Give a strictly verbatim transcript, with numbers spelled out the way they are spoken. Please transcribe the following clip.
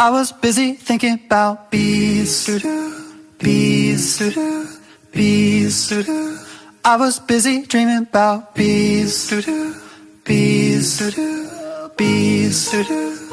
I was busy thinking about bees, bees, bees. I was busy dreaming about bees, bees, bees.